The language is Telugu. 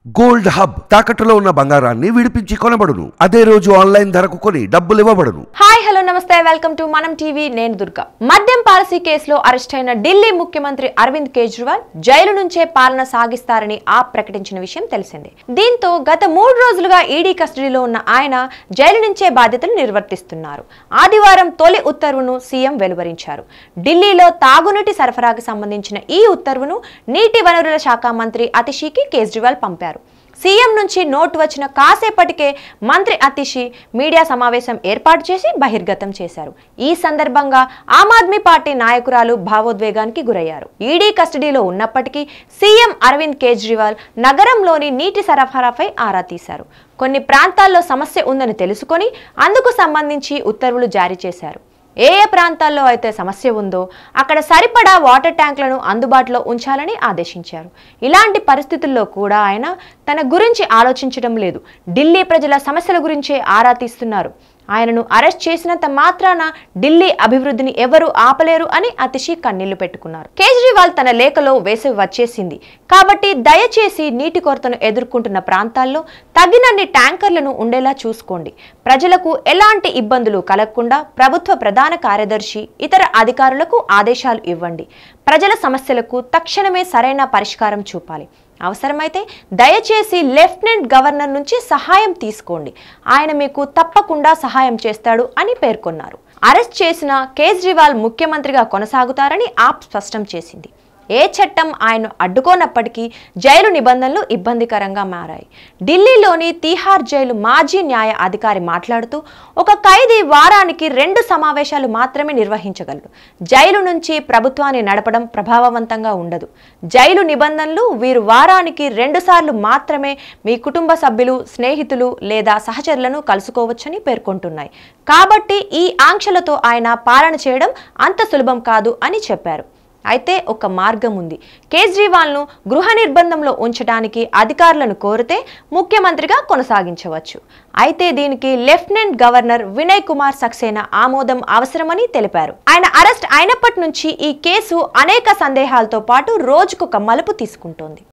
గోల్డ్ హబ్ తాకట్టులో ఉన్న బంగారాన్ని విడిపించి కొనబడును. అదే రోజు ఆన్లైన్ ధరకు కొని డబ్బులు ఇవ్వబడును. హాయ్ హలో నమస్తే వెల్కమ్ టు మనం టీవీ. నేను దుర్గా. మద్యం పాలసీ కేసులో అరెస్ట్ అయిన ఢిల్లీ ముఖ్యమంత్రి అరవింద్ కేజ్రీవాల్ జైలు నుంచే పాలన సాగిస్తారని ఆప్ ప్రకటించిన విషయం తెలిసిందే. దీంతో గత 3 రోజులుగా ఈడీ కస్టడీలో ఉన్న ఆయన జైలు నుంచే బాధ్యతలు నిర్వర్తిస్తున్నారు. ఆదివారం తొలి ఉత్తర్వును సీఎం వెలువరించారు. ఢిల్లీలో తాగునీటి సరఫరాకు సంబంధించిన ఈ ఉత్తర్వును నీటి వనరుల శాఖ మంత్రి అతిషికి కేజ్రీవాల్ పంపారు. సీఎం నుంచి నోటు వచ్చిన కాసేపటికే మంత్రి అతిషి మీడియా సమావేశం ఏర్పాటు చేసి బహిర్గతం చేశారు. ఈ సందర్భంగా ఆమ్ ఆద్మీ పార్టీ నాయకురాలు భావోద్వేగానికి గురయ్యారు. ఈడీ కస్టడీలో ఉన్నప్పటికీ సీఎం అరవింద్ కేజ్రీవాల్ నగరంలోని నీటి సరఫరాపై ఆరా తీశారు. కొన్ని ప్రాంతాల్లో సమస్య ఉందని తెలుసుకొని అందుకు సంబంధించి ఉత్తర్వులు జారీ చేశారు. ఏ ప్రాంతాల్లో అయితే సమస్య ఉందో అక్కడ సరిపడా వాటర్ ట్యాంకులను అందుబాటులో ఉంచాలని ఆదేశించారు. ఇలాంటి పరిస్థితుల్లో కూడా ఆయన తన గురించి ఆలోచించడం లేదు. ఢిల్లీ ప్రజల సమస్యల గురించే ఆరా తీస్తున్నారు. ఆయనను అరెస్ట్ చేసినంత మాత్రాన ఢిల్లీ అభివృద్ధిని ఎవరూ ఆపలేరు అని అతిషి కన్నీళ్లు పెట్టుకున్నారు. కేజ్రీవాల్ తన లేఖలో వేసవి వచ్చేసింది కాబట్టి దయచేసి నీటి కొరతను ఎదుర్కొంటున్న ప్రాంతాల్లో తగినన్ని ట్యాంకర్లను ఉండేలా చూసుకోండి. ప్రజలకు ఎలాంటి ఇబ్బందులు కలగకుండా ప్రభుత్వ ప్రధాన కార్యదర్శి ఇతర అధికారులకు ఆదేశాలు ఇవ్వండి. ప్రజల సమస్యలకు తక్షణమే సరైన పరిష్కారం చూపాలి. అవసరమైతే దయచేసి లెఫ్టినెంట్ గవర్నర్ నుంచి సహాయం తీసుకోండి. ఆయన మీకు తప్పకుండా సహాయం చేస్తాడు అని పేర్కొన్నారు. అరెస్ట్ చేసిన కేజ్రీవాల్ ముఖ్యమంత్రిగా కొనసాగుతారని ఆప్ స్పష్టం చేసింది. ఏ చట్టం ఆయన అడ్డుకోనప్పటికీ జైలు నిబంధనలు ఇబ్బందికరంగా మారాయి. ఢిల్లీలోని తీహార్ జైలు మాజీ న్యాయ అధికారి మాట్లాడుతూ ఒక ఖైదీ వారానికి 2 సమావేశాలు మాత్రమే నిర్వహించగలరు. జైలు నుంచి ప్రభుత్వాన్ని నడపడం ప్రభావవంతంగా ఉండదు. జైలు నిబంధనలు వీరు వారానికి 2 సార్లు మాత్రమే మీ కుటుంబ సభ్యులు, స్నేహితులు లేదా సహచరులను కలుసుకోవచ్చని పేర్కొంటున్నాయి. కాబట్టి ఈ ఆంక్షలతో ఆయన పాలన చేయడం అంత సులభం కాదు అని చెప్పారు. అయితే ఒక మార్గం ఉంది. కేజ్రీవాల్ను గృహ నిర్బంధంలో ఉంచడానికి అధికారులను కోరితే ముఖ్యమంత్రిగా కొనసాగించవచ్చు. అయితే దీనికి లెఫ్టినెంట్ గవర్నర్ వినయ్ కుమార్ సక్సేనా ఆమోదం అవసరమని తెలిపారు. ఆయన అరెస్ట్ అయినప్పటి నుంచి ఈ కేసు అనేక సందేహాలతో పాటు రోజుకొక మలుపు తీసుకుంటోంది.